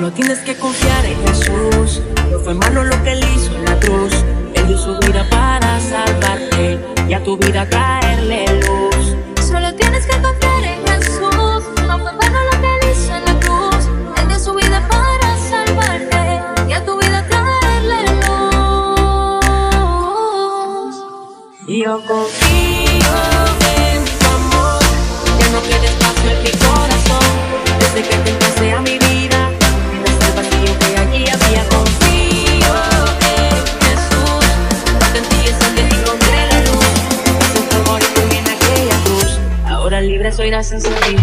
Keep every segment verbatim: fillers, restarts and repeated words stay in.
Solo tienes que confiar en Jesús. No fue en vano lo que él hizo en la cruz. Él dio su vida para salvarte y a tu vida traerle luz. Solo tienes que confiar en Jesús. No fue en vano lo que él hizo en la cruz. Él dio su vida para salvarte y a tu vida traerle luz. Y yo confío en tu amor. Ya no quede espacio en mi corazón. Desde que te entraste a mi vida, llenaste el vacío que allí había. Confío en Jesús, porque en ti es donde encontré la luz. Gracias por morir por mí en aquella cruz. Ahora libre soy gracias a ti.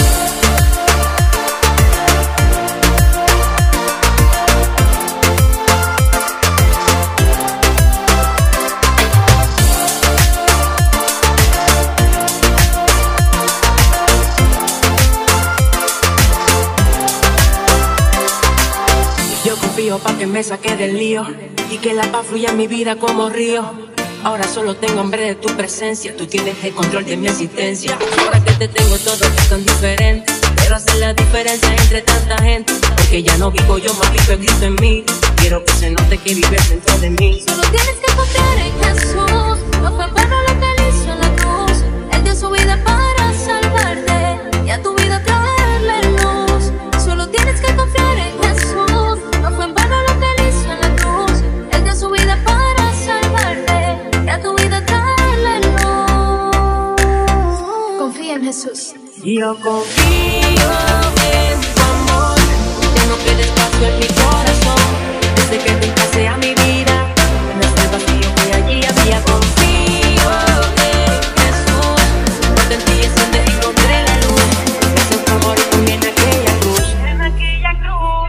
Pa' que me saque del lío y que la paz fluya en mi vida como río. Ahora solo tengo hambre de tu presencia. Tú tienes el control de mi existencia. Ahora que te tengo todo es tan diferente. Quiero hacer la diferencia entre tanta gente. Porque ya no vivo yo, más vivo el Cristo en mí. Quiero que se note que vives dentro de mí. Solo tienes que confiar en Jesús. No fue en vano lo que él hizo en la cruz. Él dio su vida para salvarte y a tu vida traerle luz. Solo tienes que confiar en Jesús. No fue en vano lo que él hizo en la cruz. Él dio su vida para salvarte y a tu vida traerle luz. Confía en Jesús. Y yo confío en tu amor. Ya no quede espacio en mi corazón. Desde que te entraste a mi vida, llenaste el vacío que allí había. Confío en Jesús, porque en ti es donde encontré la luz. Gracias por morir por mí en aquella cruz. En aquella cruz.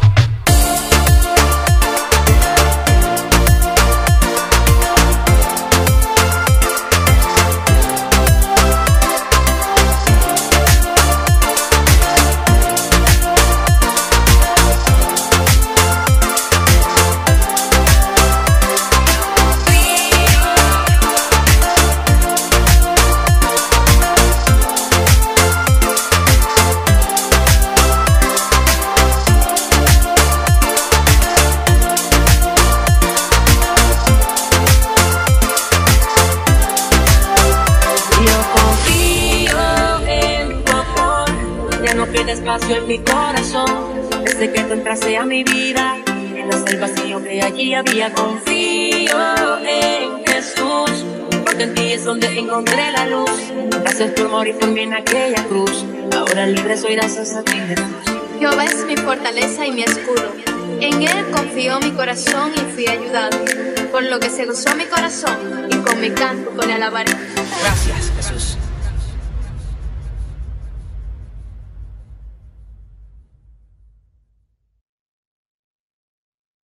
Espacio en mi corazón, desde que tú entraste a mi vida, llenaste el vacío que allí había. Confío en Jesús, porque en ti es donde encontré la luz. Gracias por morir por mí en aquella cruz. Ahora libre soy gracias a ti, Jesús. Jehová es mi fortaleza y mi escudo. En él confió mi corazón y fui ayudado. Por lo que se gozó mi corazón y con mi canto con alabaré. Gracias, Jesús.